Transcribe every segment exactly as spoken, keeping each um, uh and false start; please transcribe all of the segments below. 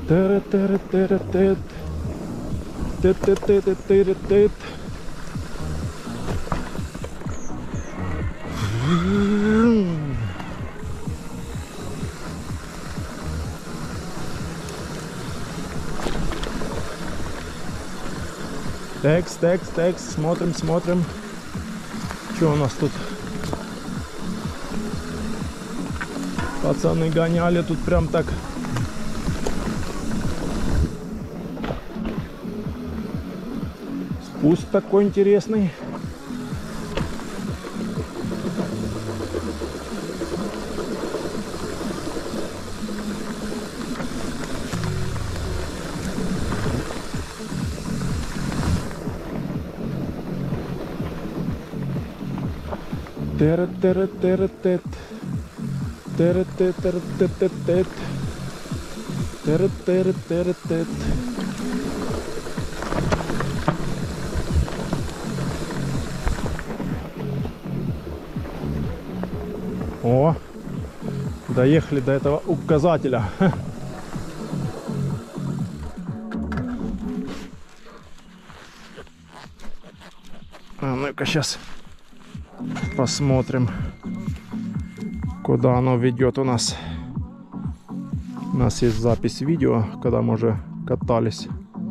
Тыры-тыры-тыры-тыт. Тыт-тыт-тыт-тыры-тыт. Текс, текс, текс. Смотрим, смотрим. Что у нас тут? Пацаны гоняли тут прям так. Спуск такой интересный. Тыры-тыры-тыры-тыт. Тыры-тыры-тыры-тыт. Тыры-тыры-тыры-тыт. О, доехали до этого указателя. А ну-ка сейчас посмотрим, куда оно ведет у нас. У нас есть запись видео, когда мы уже катались.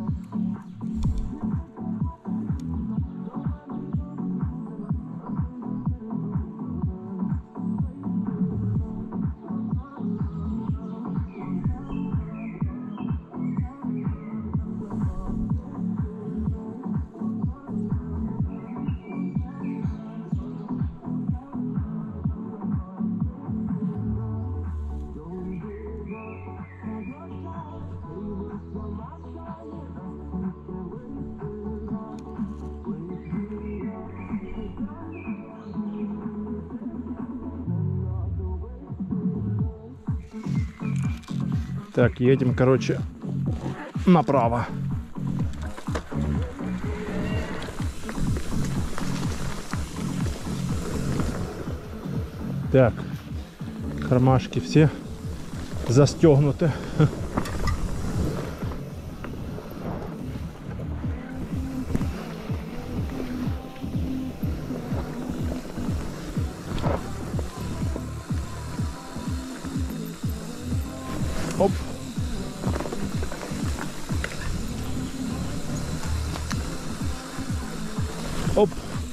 Так, едем, короче, направо. Так, кармашки все застегнуты. Оп. Оп.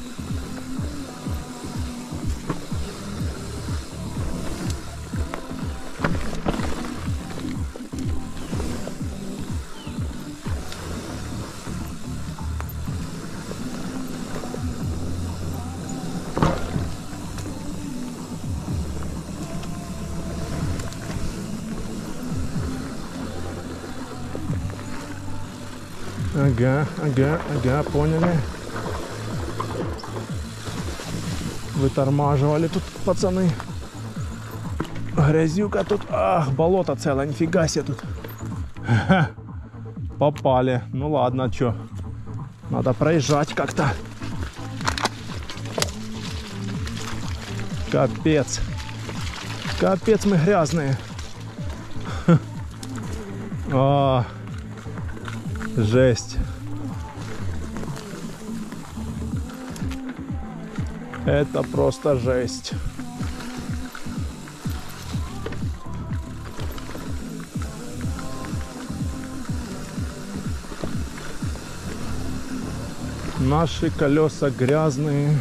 Ага, ага, ага, поняли. Вытормаживали тут пацаны. Грязюка тут. Ах, болото целое, нифига себе тут. Ха, попали. Ну ладно, чё. Надо проезжать как-то. Капец. Капец, мы грязные. А, жесть. Это просто жесть. Наши колеса грязные.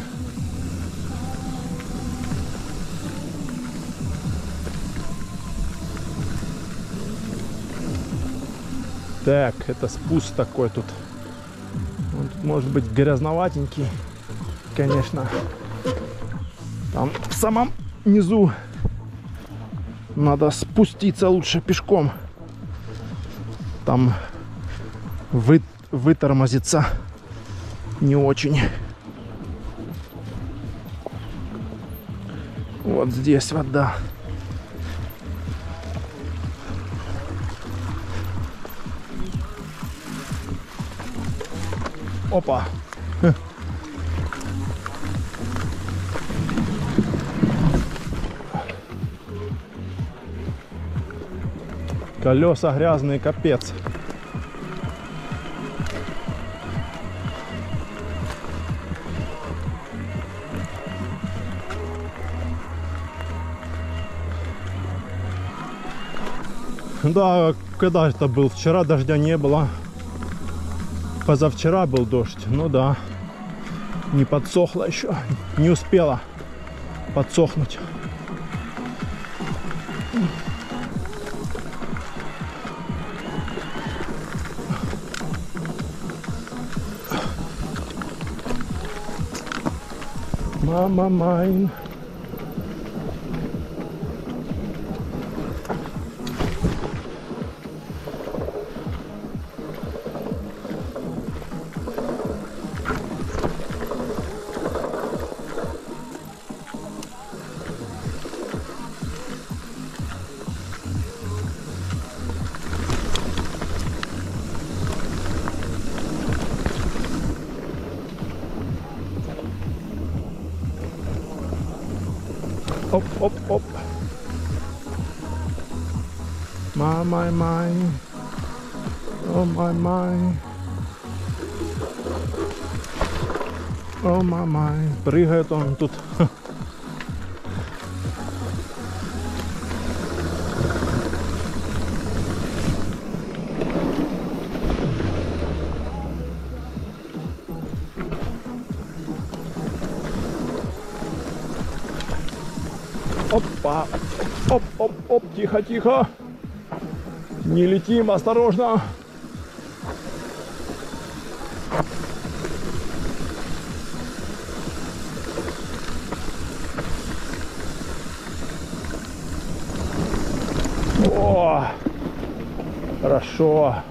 Так, это спуск такой тут. Он тут может быть грязноватенький, конечно. Там в самом низу надо спуститься лучше пешком. Там вы, вытормозиться не очень. Вот здесь вода. Опа. Колеса грязные, капец. Да, когда это был? Вчера дождя не было. Позавчера был дождь. Ну да. Не подсохло еще. Не успела подсохнуть. Мама майн. Оп, оп, оп. My, my, my. Oh, my, my. Oh, my, my. Прыгает он тут. Опа! Оп, оп, оп, тихо, тихо. Не летим, осторожно. О, хорошо.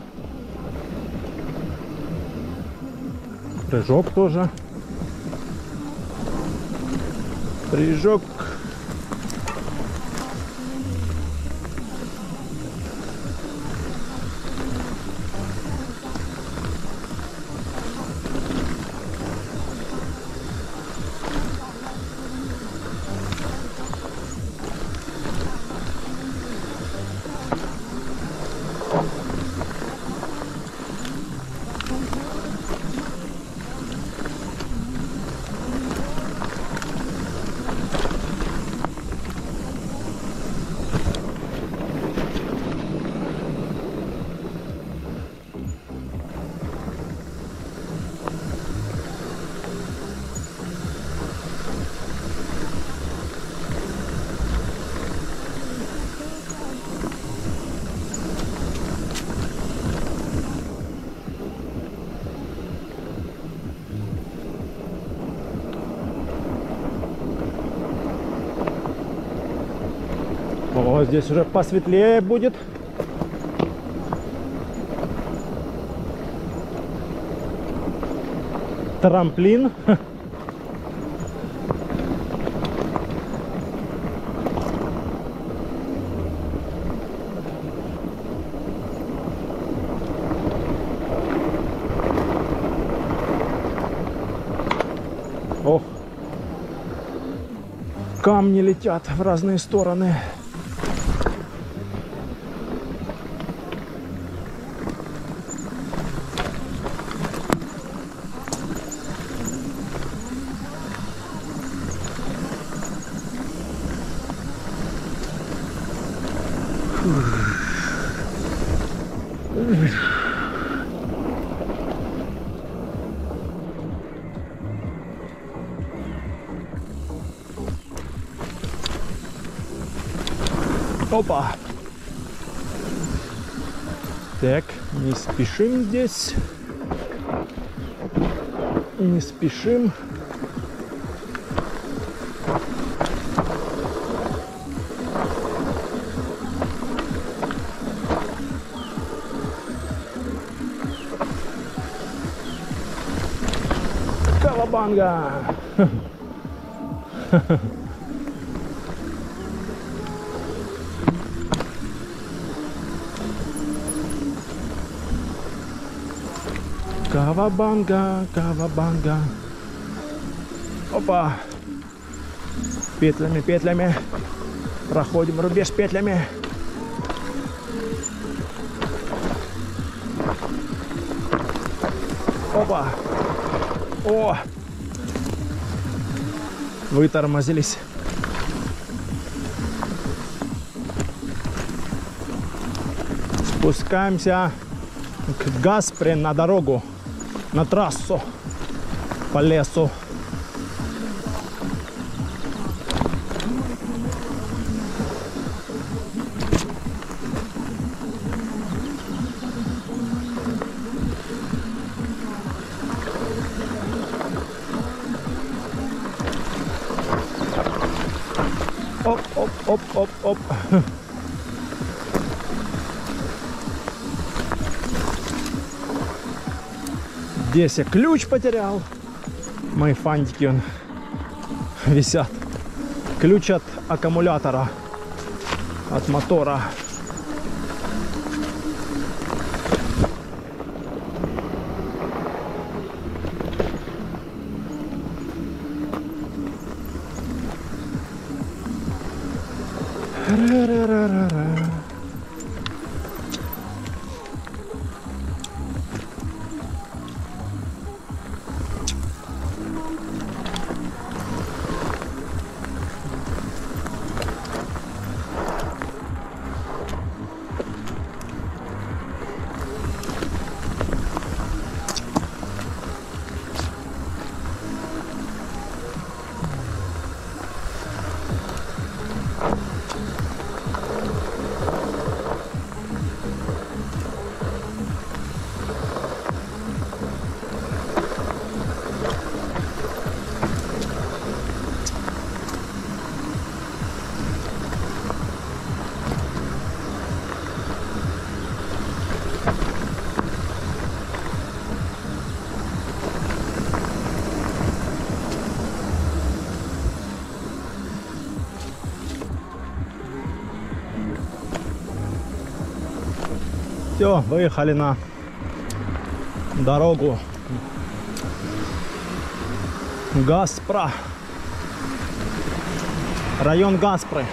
Прыжок тоже. Прыжок. О, здесь уже посветлее будет. Трамплин. Ох, камни летят в разные стороны. Опа! Так, не спешим здесь. Не спешим. Кавабанга! Кавабанга, кавабанга. Опа! Петлями, петлями. Проходим рубеж петлями. Опа. О! Вытормозились. Спускаемся к Гаспре на дорогу, на трассу, по лесу. Оп, оп, оп, оп, оп. Здесь я ключ потерял. Мои фантики он висят. Ключ от аккумулятора, от мотора. Ра-ра-ра-ра-ра. Все, выехали на дорогу Гаспра, район Гаспры.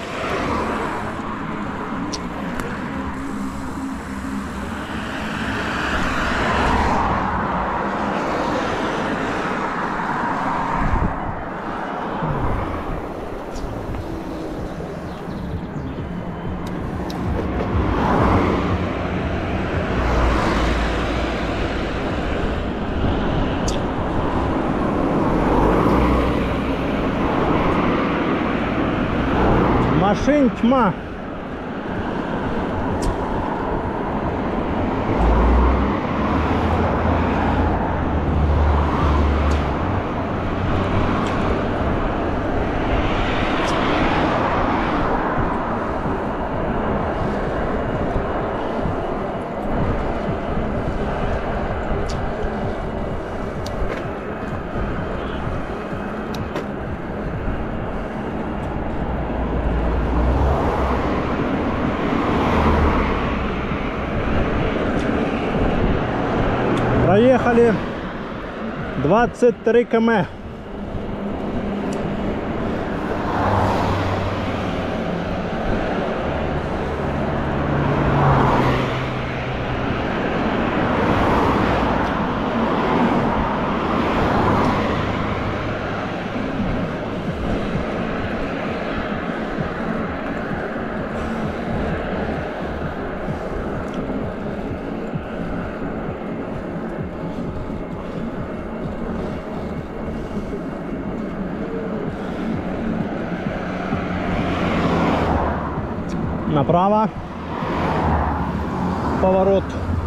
Машин тьма. Проехали двадцать три километра. Направо, поворот